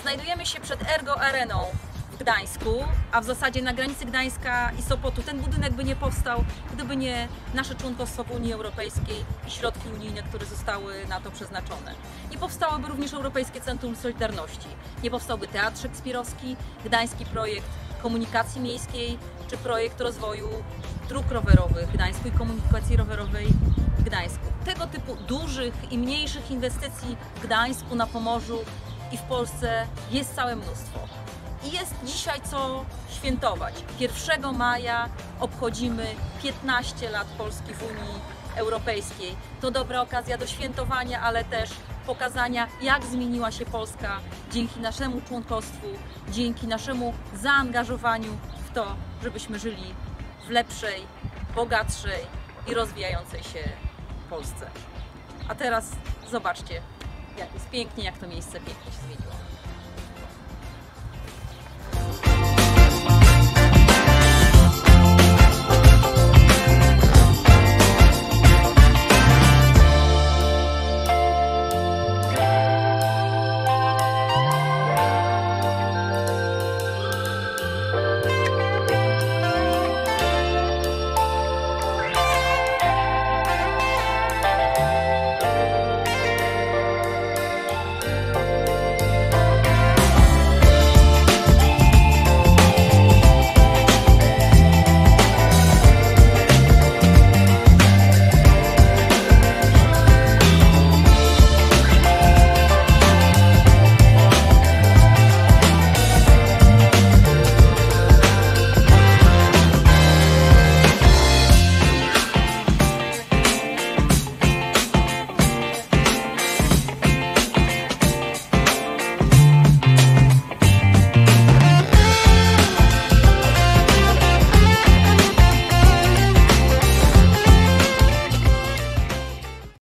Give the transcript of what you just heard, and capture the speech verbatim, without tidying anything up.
Znajdujemy się przed Ergo Areną w Gdańsku, a w zasadzie na granicy Gdańska i Sopotu. Ten budynek by nie powstał, gdyby nie nasze członkostwo w Unii Europejskiej i środki unijne, które zostały na to przeznaczone. Nie powstałoby również Europejskie Centrum Solidarności. Nie powstałby Teatr Szekspirowski, gdański projekt komunikacji miejskiej, czy projekt rozwoju dróg rowerowych w Gdańsku i komunikacji rowerowej w Gdańsku. Tego typu dużych i mniejszych inwestycji w Gdańsku, na Pomorzu i w Polsce jest całe mnóstwo. I jest dzisiaj co świętować. pierwszego maja obchodzimy piętnaście lat Polski w Unii Europejskiej. To dobra okazja do świętowania, ale też pokazania, jak zmieniła się Polska dzięki naszemu członkostwu, dzięki naszemu zaangażowaniu w to, żebyśmy żyli w lepszej, bogatszej i rozwijającej się Polsce. A teraz zobaczcie, jak jest pięknie, jak to miejsce pięknie się zmieniło.